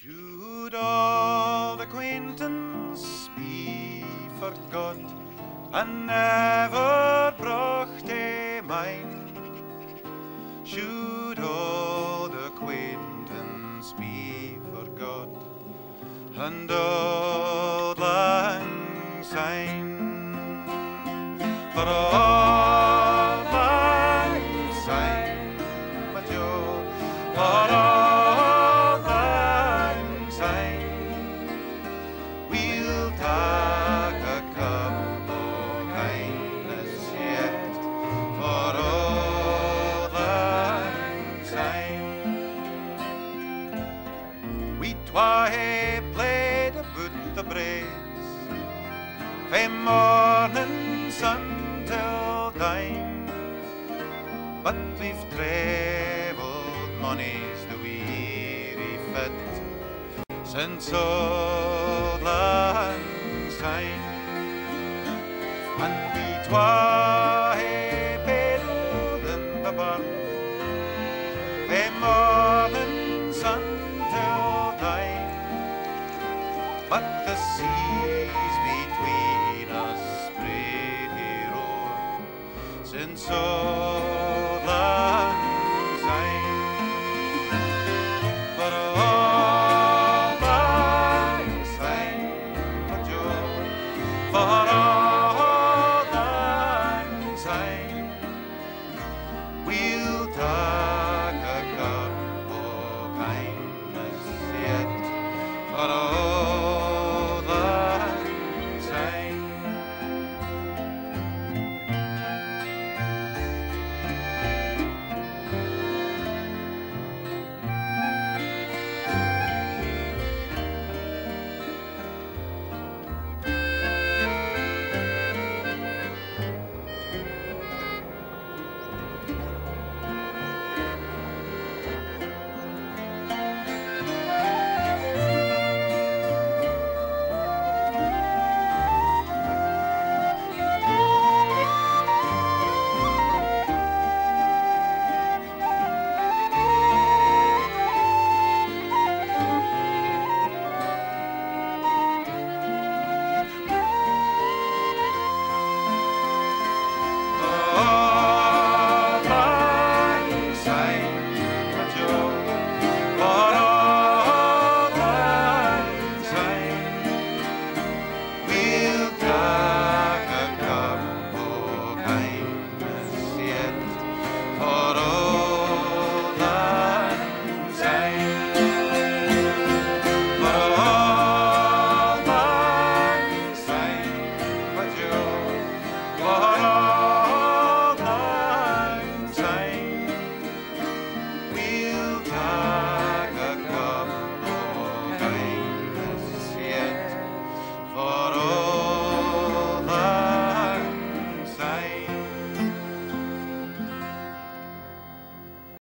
Should all acquaintance be forgot and never brought to mind? Should all acquaintance be forgot and auld lang syne? For auld lang syne, my Jo, for auld lang syne, we'll tak a cup of kindness yet. For auld lang syne, we twa hae played aboot the braes fae morning sun till dine, but we've travelled mony's the weary fit since auld lang syne, and we twa hae paddled in the burn fae morning sun till dine, but the seas between us pretty roar since auld lang syne. For auld lang syne, my Jo, for auld lang syne, we'll tak a cup of kindness